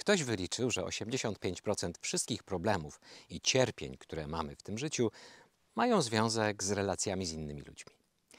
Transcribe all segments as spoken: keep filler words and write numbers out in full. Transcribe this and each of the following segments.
Ktoś wyliczył, że osiemdziesiąt pięć procent wszystkich problemów i cierpień, które mamy w tym życiu, mają związek z relacjami z innymi ludźmi.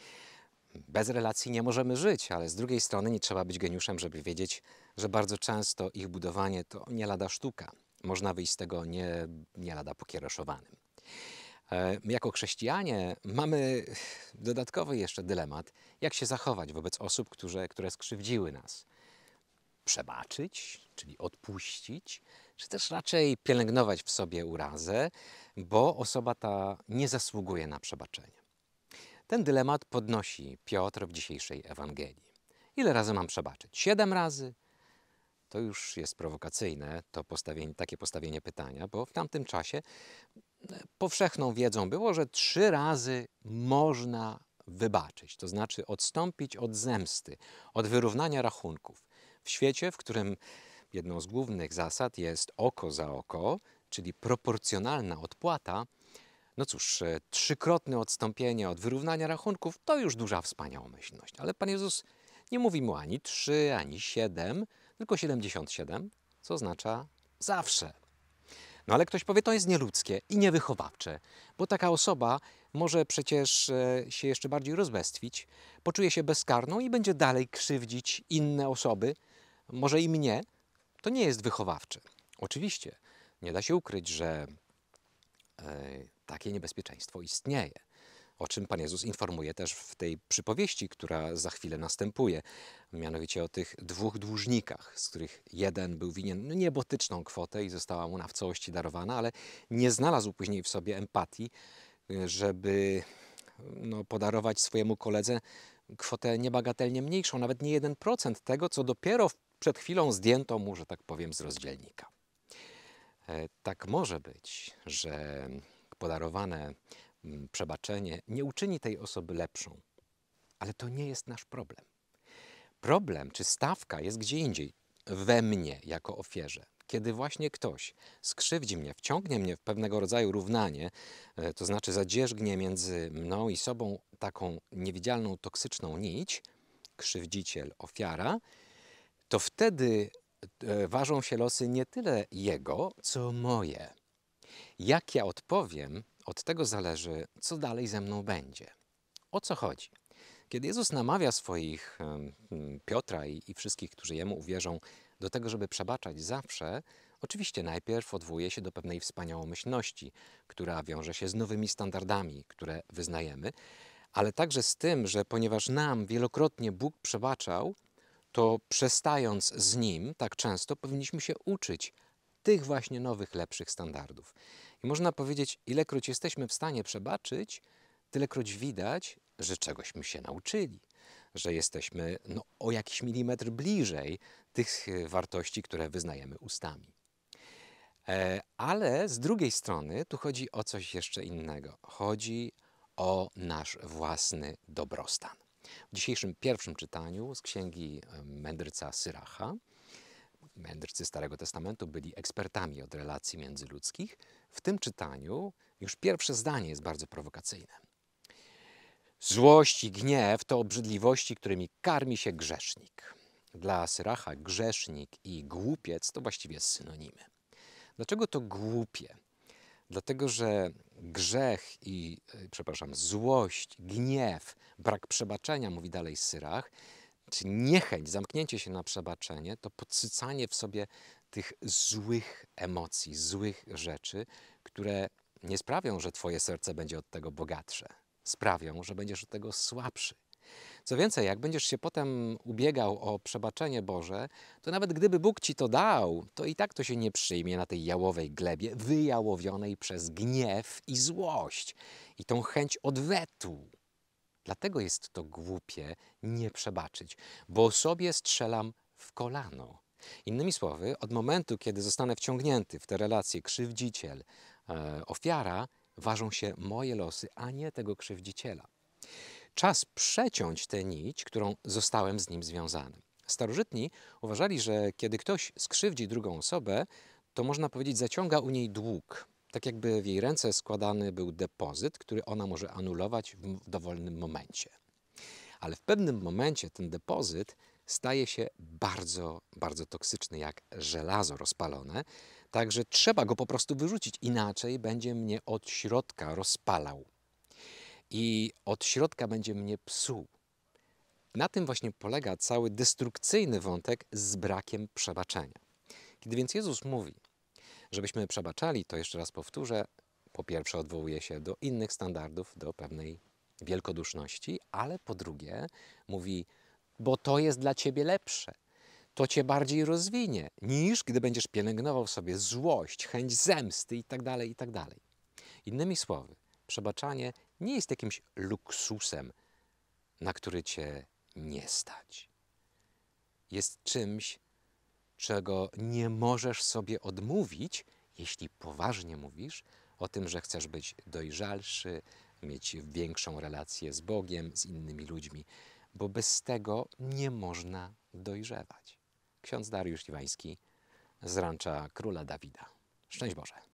Bez relacji nie możemy żyć, ale z drugiej strony nie trzeba być geniuszem, żeby wiedzieć, że bardzo często ich budowanie to nie lada sztuka. Można wyjść z tego nie, nie lada pokiereszowanym. E, Jako chrześcijanie mamy dodatkowy jeszcze dylemat, jak się zachować wobec osób, które, które skrzywdziły nas. Przebaczyć, czyli odpuścić, czy też raczej pielęgnować w sobie urazę, bo osoba ta nie zasługuje na przebaczenie. Ten dylemat podnosi Piotr w dzisiejszej Ewangelii. Ile razy mam przebaczyć? Siedem razy? To już jest prowokacyjne, to postawienie, takie postawienie pytania, bo w tamtym czasie powszechną wiedzą było, że trzy razy można wybaczyć, to znaczy odstąpić od zemsty, od wyrównania rachunków. W świecie, w którym jedną z głównych zasad jest oko za oko, czyli proporcjonalna odpłata, no cóż, trzykrotne odstąpienie od wyrównania rachunków to już duża wspaniałomyślność. Ale Pan Jezus nie mówi mu ani trzy, ani siedem, tylko siedemdziesiąt siedem, co oznacza zawsze. No ale ktoś powie, to jest nieludzkie i niewychowawcze, bo taka osoba może przecież się jeszcze bardziej rozbestwić, poczuje się bezkarną i będzie dalej krzywdzić inne osoby, może i mnie. To nie jest wychowawcze. Oczywiście nie da się ukryć, że e, takie niebezpieczeństwo istnieje, o czym Pan Jezus informuje też w tej przypowieści, która za chwilę następuje, mianowicie o tych dwóch dłużnikach, z których jeden był winien no, niebotyczną kwotę i została mu ona w całości darowana, ale nie znalazł później w sobie empatii, żeby no, podarować swojemu koledze kwotę niebagatelnie mniejszą, nawet nie jeden procent tego, co dopiero przed chwilą zdjęto mu, że tak powiem, z rozdzielnika. Tak może być, że podarowane przebaczenie nie uczyni tej osoby lepszą, ale to nie jest nasz problem. Problem czy stawka jest gdzie indziej, we mnie jako ofierze. Kiedy właśnie ktoś skrzywdzi mnie, wciągnie mnie w pewnego rodzaju równanie, to znaczy zadzierzgnie między mną i sobą taką niewidzialną, toksyczną nić, krzywdziciel, ofiara, to wtedy ważą się losy nie tyle jego, co moje. Jak ja odpowiem, od tego zależy, co dalej ze mną będzie. O co chodzi? Kiedy Jezus namawia swoich, Piotra i, i wszystkich, którzy Jemu uwierzą, do tego, żeby przebaczać zawsze, oczywiście najpierw odwołuje się do pewnej wspaniałomyślności, która wiąże się z nowymi standardami, które wyznajemy, ale także z tym, że ponieważ nam wielokrotnie Bóg przebaczał, to przestając z Nim tak często powinniśmy się uczyć tych właśnie nowych, lepszych standardów. I można powiedzieć, ilekroć jesteśmy w stanie przebaczyć, tylekroć widać, że czegośmy się nauczyli, że jesteśmy no, o jakiś milimetr bliżej tych wartości, które wyznajemy ustami. E, ale z drugiej strony tu chodzi o coś jeszcze innego. Chodzi o nasz własny dobrostan. W dzisiejszym pierwszym czytaniu z księgi mędrca Syracha, mędrcy Starego Testamentu byli ekspertami od relacji międzyludzkich. W tym czytaniu już pierwsze zdanie jest bardzo prowokacyjne. Złość i gniew to obrzydliwości, którymi karmi się grzesznik. Dla Syracha grzesznik i głupiec to właściwie synonimy. Dlaczego to głupie? Dlatego, że grzech i, przepraszam, złość, gniew, brak przebaczenia, mówi dalej Syrach, czy niechęć, zamknięcie się na przebaczenie, to podsycanie w sobie tych złych emocji, złych rzeczy, które nie sprawią, że twoje serce będzie od tego bogatsze. Sprawią, że będziesz od tego słabszy. Co więcej, jak będziesz się potem ubiegał o przebaczenie Boże, to nawet gdyby Bóg ci to dał, to i tak to się nie przyjmie na tej jałowej glebie, wyjałowionej przez gniew i złość i tą chęć odwetu. Dlatego jest to głupie nie przebaczyć, bo sobie strzelam w kolano. Innymi słowy, od momentu, kiedy zostanę wciągnięty w te relacje krzywdziciel, e, ofiara, ważą się moje losy, a nie tego krzywdziciela. Czas przeciąć tę nić, którą zostałem z nim związany. Starożytni uważali, że kiedy ktoś skrzywdzi drugą osobę, to można powiedzieć zaciąga u niej dług. Tak jakby w jej ręce składany był depozyt, który ona może anulować w dowolnym momencie. Ale w pewnym momencie ten depozyt staje się bardzo, bardzo toksyczny, jak żelazo rozpalone. Także trzeba go po prostu wyrzucić, inaczej będzie mnie od środka rozpalał i od środka będzie mnie psuł. Na tym właśnie polega cały destrukcyjny wątek z brakiem przebaczenia. Kiedy więc Jezus mówi, żebyśmy przebaczali, to jeszcze raz powtórzę, po pierwsze odwołuje się do innych standardów, do pewnej wielkoduszności, ale po drugie mówi, bo to jest dla ciebie lepsze. To cię bardziej rozwinie, niż gdy będziesz pielęgnował sobie złość, chęć zemsty itd., itd. Innymi słowy, przebaczanie nie jest jakimś luksusem, na który cię nie stać. Jest czymś, czego nie możesz sobie odmówić, jeśli poważnie mówisz o tym, że chcesz być dojrzalszy, mieć większą relację z Bogiem, z innymi ludźmi, bo bez tego nie można dojrzewać. Ksiądz Dariusz Iwański z Rancza Króla Dawida. Szczęść Boże.